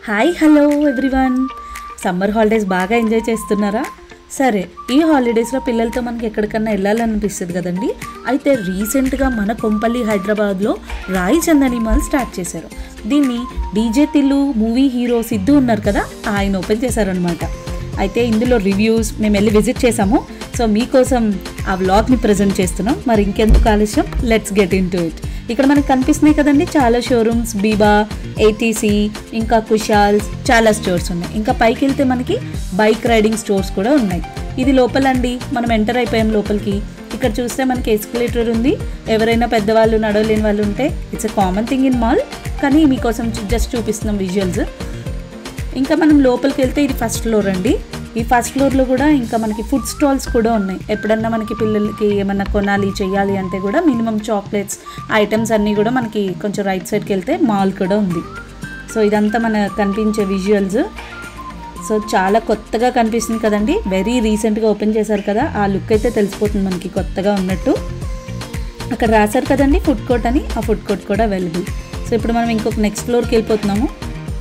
Hi hello everyone. Summer holidays బాగా enjoy చేస్తున్నారా? సరే, ఈ హాలిడేస్లో పిల్లలతో మనకి ఎక్కడికన్నా వెళ్ళాలనిపిస్తుంది కదండి. అయితే రీసెంట్గా మన కొంపల్లి హైదరాబాద్లో రాయి చందని మాల్ స్టార్ట్ చేశారు. దీన్ని DJ Tillu movie hero Siddhu ఉన్నారు కదా, ఆయన ఓపెన్ చేశారనమాట. అయితే ఇందులో రివ్యూస్ మేము వెళ్ళి విజిట్ చేసాము. సో మీకోసం ఆ వ్లాగ్ని ప్రజెంట్ చేస్తున్నాం. మరి ఇంకెందుకు ఆలస్యం, let's get into it. ఇక్కడ మనకు కనిపిస్తున్నాయి కదండి చాలా షోరూమ్స్, బీబా, ఏటీసీ, ఇంకా కుషాల్స్, చాలా స్టోర్స్ ఉన్నాయి. ఇంకా పైకి వెళ్తే మనకి బైక్ రైడింగ్ స్టోర్స్ కూడా ఉన్నాయి. ఇది లోపలండి, మనం ఎంటర్ అయిపోయాం లోపలికి. ఇక్కడ చూస్తే మనకి ఎస్కలేటర్ ఉంది. ఎవరైనా పెద్దవాళ్ళు నడవలేని వాళ్ళు ఉంటే it's a common thing in mall, కానీ మీకోసం జస్ట్ చూపిస్తున్నాం విజువల్స్. ఇంకా మనం లోపలికి వెళ్తే ఇది ఫస్ట్ ఫ్లోర్ అండి. ఈ ఫస్ట్ ఫ్లోర్లో కూడా ఇంకా మనకి ఫుడ్ స్టాల్స్ కూడా ఉన్నాయి. ఎప్పుడన్నా మనకి పిల్లలకి ఏమన్నా కొనాలి చేయాలి అంటే కూడా మినిమం చాక్లెట్స్ ఐటమ్స్ అన్నీ కూడా మనకి కొంచెం రైట్ సైడ్కి వెళ్తే మాల్ కూడా ఉంది. సో ఇదంతా మనకు కనిపించే విజువల్స్. సో చాలా కొత్తగా కనిపిస్తుంది కదండి, వెరీ రీసెంట్గా ఓపెన్ చేశారు కదా, ఆ లుక్ అయితే తెలిసిపోతుంది మనకి కొత్తగా ఉన్నట్టు. అక్కడ రాశారు కదండి ఫుడ్ కోర్ట్ అని, ఆ ఫుడ్ కోర్ట్ కూడా అవైలబుల్. సో ఇప్పుడు మనం ఇంకొక నెక్స్ట్ ఫ్లోర్కి వెళ్ళిపోతున్నాము.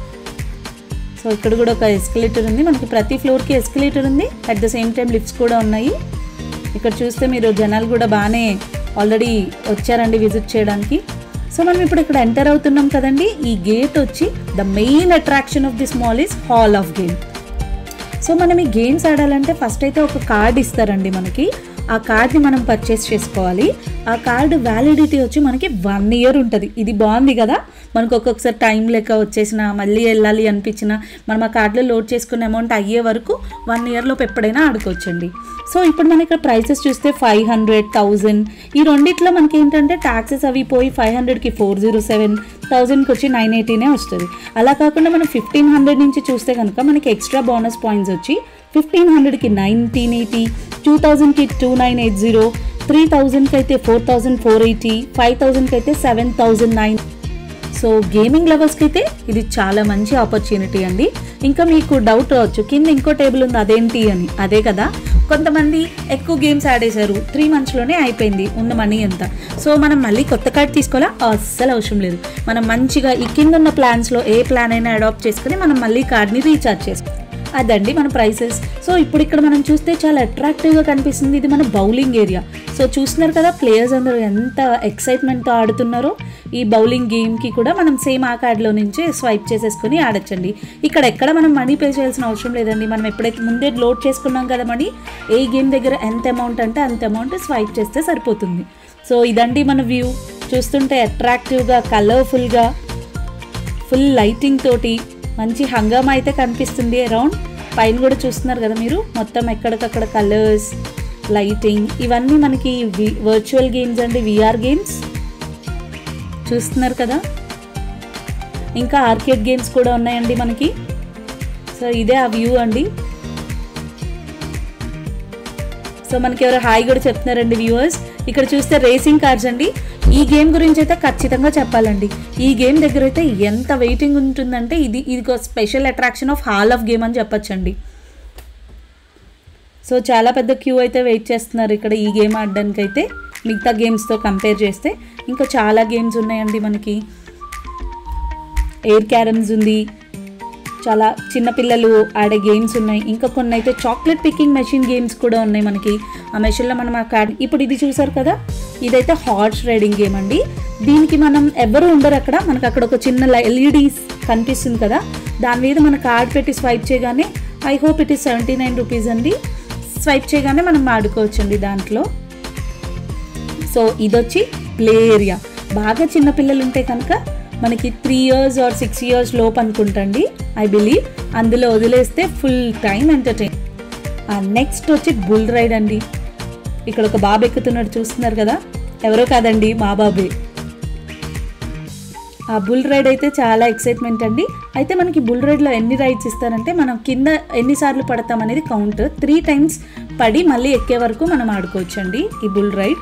సో ఇక్కడ కూడా ఒక ఎస్కలేటర్ ఉంది. మనకి ప్రతి ఫ్లోర్కి ఎస్కలేటర్ ఉంది, at the same time lifts కూడా ఉన్నాయి. ఇక్కడ చూస్తే మీరు జనాలు కూడా బాగానే ఆల్రెడీ వచ్చారండి విజిట్ చేయడానికి. సో మనం ఇప్పుడు ఇక్కడ ఎంటర్ అవుతున్నాం కదండి. ఈ గేట్ వచ్చి the main attraction of this mall is hall of game. So మనం ఈ గేమ్స్ ఆడాలంటే ఫస్ట్ అయితే ఒక కార్డ్ ఇస్తారండి మనకి. ఆ కార్డ్ని మనం పర్చేస్ చేసుకోవాలి. ఆ కార్డు వ్యాలిడిటీ వచ్చి మనకి 1 year ఉంటుంది. ఇది బాగుంది కదా, మనకు ఒక్కొక్కసారి టైం లెక్క వచ్చేసిన మళ్ళీ వెళ్ళాలి అనిపించిన మనం ఆ కార్డులో లోడ్ చేసుకున్న అమౌంట్ అయ్యే వరకు 1 yearలోపు ఎప్పుడైనా ఆడుకోవచ్చండి. సో ఇప్పుడు మన ఇక్కడ ప్రైసెస్ చూస్తే 500, 1000. ఈ రెండిట్లో మనకి ఏంటంటే ట్యాక్సెస్ అవి పోయి 500కి 407, 1000కి వచ్చి 980 వస్తుంది. అలా కాకుండా మనం 1500 నుంచి చూస్తే కనుక మనకి ఎక్స్ట్రా బోనస్ పాయింట్స్ వచ్చి 1500కి 1980, 2000కి 2980, 3000కి అయితే 4480, 5000కి అయితే 7009. సో గేమింగ్ లవర్స్కి అయితే ఇది చాలా మంచి ఆపర్చునిటీ అండి. ఇంకా మీకు డౌట్ రావచ్చు, కింద ఇంకో టేబుల్ ఉంది అదేంటి అని. అదే కదా, కొంతమంది ఎక్కువ గేమ్స్ ఆడేశారు, 3 monthsలోనే అయిపోయింది ఉన్న మనీ అంతా. సో మనం మళ్ళీ కొత్త కార్డ్ తీసుకోవాలా? అస్సలు అవసరం లేదు. మనం మంచిగా ఈ కింద ఉన్న ప్లాన్స్లో ఏ ప్లాన్ అయినా అడాప్ట్ చేసుకుని మనం మళ్ళీ కార్డ్ని రీఛార్జ్ చేసుకోవాలి. అదండి మన ప్రైసెస్. సో ఇప్పుడు ఇక్కడ మనం చూస్తే చాలా అట్రాక్టివ్గా కనిపిస్తుంది. ఇది మన బౌలింగ్ ఏరియా. సో చూస్తున్నారు కదా ప్లేయర్స్ అందరూ ఎంత ఎక్సైట్మెంట్తో ఆడుతున్నారో. ఈ బౌలింగ్ గేమ్కి కూడా మనం సేమ్ ఆ కార్డ్లో నుంచే స్వైప్ చేసేసుకొని ఆడచ్చండి. ఇక్కడ ఎక్కడ మనం మనీ పే చేయాల్సిన అవసరం లేదండి. మనం ఎప్పుడైతే ముందే లోడ్ చేసుకున్నాం కదా మనీ, ఏ గేమ్ దగ్గర ఎంత అమౌంట్ అంటే అంత అమౌంట్ స్వైప్ చేస్తే సరిపోతుంది. సో ఇదండి మన వ్యూ. చూస్తుంటే అట్రాక్టివ్గా, కలర్ఫుల్గా, ఫుల్ లైటింగ్ తోటి మంచి హంగామా అయితే కనిపిస్తుంది అరౌండ్. పైన కూడా చూస్తున్నారు కదా మీరు, మొత్తం ఎక్కడికక్కడ కలర్స్, లైటింగ్, ఇవన్నీ మనకి వర్చువల్ గేమ్స్ అండి, విఆర్ గేమ్స్ చూస్తున్నారు కదా. ఇంకా ఆర్కేడ్ గేమ్స్ కూడా ఉన్నాయండి మనకి. సో ఇదే ఆ వ్యూ అండి. సో మనకి ఎవరో హాయ్ కూడా చెప్తున్నారండి వ్యూవర్స్. ఇక్కడ చూస్తే రేసింగ్ కార్స్ అండి. ఈ గేమ్ గురించి అయితే ఖచ్చితంగా చెప్పాలండి. ఈ గేమ్ దగ్గర అయితే ఎంత వెయిటింగ్ ఉంటుందంటే ఇది ఒక special attraction of hall of game అని చెప్పచ్చండి. సో చాలా పెద్ద క్యూ అయితే వెయిట్ చేస్తున్నారు ఇక్కడ ఈ గేమ్ ఆడడానికి అయితే, మిగతా గేమ్స్తో కంపేర్ చేస్తే. ఇంకా చాలా గేమ్స్ ఉన్నాయండి మనకి. ఎయిర్ క్యారమ్స్ ఉంది, చాలా చిన్నపిల్లలు ఆడే గేమ్స్ ఉన్నాయి. ఇంకా కొన్ని అయితే చాక్లెట్ పికింగ్ మెషిన్ గేమ్స్ కూడా ఉన్నాయి మనకి. ఆ మెషిన్లో మనం ఆ కార్డ్, ఇప్పుడు ఇది చూసారు కదా, ఇదైతే హార్స్ రైడింగ్ గేమ్ అండి. దీనికి మనం ఎవరు ఉండరు అక్కడ, మనకు అక్కడ ఒక చిన్న LED కనిపిస్తుంది కదా, దాని మీద మన కార్డ్ పెట్టి స్వైప్ చేయగానే, I hope it is 79 rupees అండి. స్వైప్ చేయగానే మనం ఆడుకోవచ్చండి దాంట్లో. సో ఇదొచ్చి ప్లే ఏరియా. బాగా చిన్నపిల్లలు ఉంటే కనుక మనకి 3 years or 6 years లోపు అనుకుంటండి ఐ బిలీవ్, అందులో వదిలేస్తే ఫుల్ టైం ఎంటర్టైన్. నెక్స్ట్ వచ్చి బుల్ రైడ్ అండి. ఇక్కడ ఒక బాబు ఎక్కుతున్నాడు చూస్తున్నారు కదా, ఎవరో కాదండి మా బాబే. ఆ బుల్ రైడ్ అయితే చాలా ఎక్సైట్మెంట్ అండి. అయితే మనకి బుల్ రైడ్లో ఎన్ని రైడ్స్ ఇస్తారంటే మనం కింద ఎన్నిసార్లు పడతాం అనేది కౌంట్. 3 times పడి మళ్ళీ ఎక్కే వరకు మనం ఆడుకోవచ్చండి ఈ బుల్ రైడ్.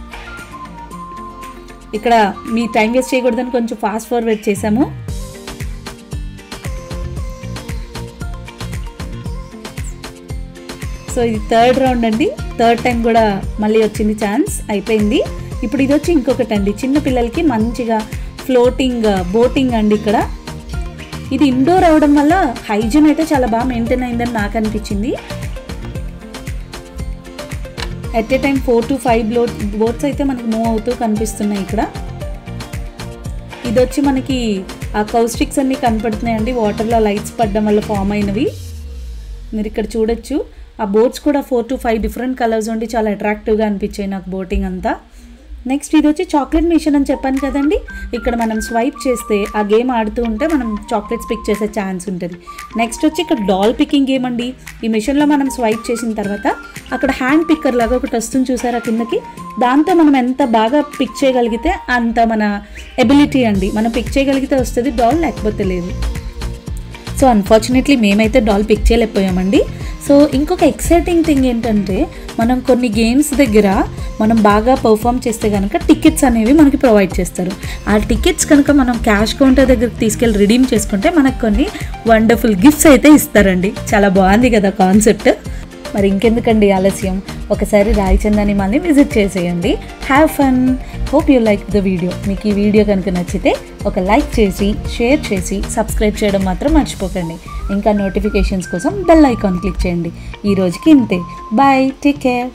ఇక్కడ మీ టైం వేస్ట్ చేయకూడదని కొంచెం ఫాస్ట్ ఫార్వర్డ్ చేసాము. సో ఇది 3rd రౌండ్ అండి. 3rd time కూడా మళ్ళీ వచ్చింది ఛాన్స్, అయిపోయింది. ఇప్పుడు ఇది వచ్చి ఇంకొకటి అండి, చిన్న పిల్లలకి మంచిగా ఫ్లోటింగ్ బోటింగ్ అండి. ఇక్కడ ఇది ఇండోర్ అవడం వల్ల హైజీన్ అయితే చాలా బాగా మెయింటైన్ అయిందని నాకు అనిపించింది. At a time 4 to 5 boats అయితే మనకి మూవ్ అవుతూ కనిపిస్తున్నాయి. ఇక్కడ ఇది వచ్చి మనకి ఆ కౌస్టిక్స్ అన్నీ కనపడుతున్నాయండి, వాటర్లో లైట్స్ పడడం వల్ల ఫామ్ అయినవి. మీరు ఇక్కడ చూడొచ్చు. ఆ బోట్స్ కూడా 4 to 5 డిఫరెంట్ కలర్స్ ఉండి చాలా అట్రాక్టివ్గా అనిపించాయి నాకు బోటింగ్ అంతా. నెక్స్ట్ ఇది వచ్చి చాక్లెట్ మిషన్ అని చెప్పాను కదండి. ఇక్కడ మనం స్వైప్ చేస్తే ఆ గేమ్ ఆడుతూ ఉంటే మనం చాక్లెట్స్ పిక్ చేసే ఛాన్స్ ఉంటుంది. నెక్స్ట్ వచ్చి ఇక్కడ డాల్ పికింగ్ గేమ్ అండి. ఈ మిషన్లో మనం స్వైప్ చేసిన తర్వాత అక్కడ హ్యాండ్ పిక్కర్ లాగా ఒకటి వస్తుంది చూసారా కిందకి. దాంతో మనం ఎంత బాగా పిక్ చేయగలిగితే అంత మన ఎబిలిటీ అండి. మనం పిక్ చేయగలిగితే వస్తుంది డాల్, లేకపోతే లేదు. సో అన్ఫార్చునేట్లీ మేమైతే డాల్ పిక్ చేయలేకపోయామండి. సో ఇంకొక ఎక్సైటింగ్ థింగ్ ఏంటంటే మనం కొన్ని గేమ్స్ దగ్గర మనం బాగా పర్ఫామ్ చేస్తే కనుక టికెట్స్ అనేవి మనకి ప్రొవైడ్ చేస్తారు. ఆ టికెట్స్ కనుక మనం క్యాష్ కౌంటర్ దగ్గరికి తీసుకెళ్ళి రిడీమ్ చేసుకుంటే మనకు కొన్ని వండర్ఫుల్ గిఫ్ట్స్ అయితే ఇస్తారండి. చాలా బాగుంది కదా కాన్సెప్ట్. మరి ఇంకెందుకండి ఆలస్యం, ఒకసారి రాయచందాని మాల్ని విజిట్ చేసేయండి. Have fun. Hope you like the video. మీకు ఈ వీడియో కనుక నచ్చితే ఒక లైక్ చేసి, షేర్ చేసి, సబ్స్క్రైబ్ చేయడం మాత్రం మర్చిపోకండి. ఇంకా నోటిఫికేషన్స్ కోసం బెల్ ఐకాన్ క్లిక్ చేయండి. ఈ రోజుకి ఇంతే. Bye, take care.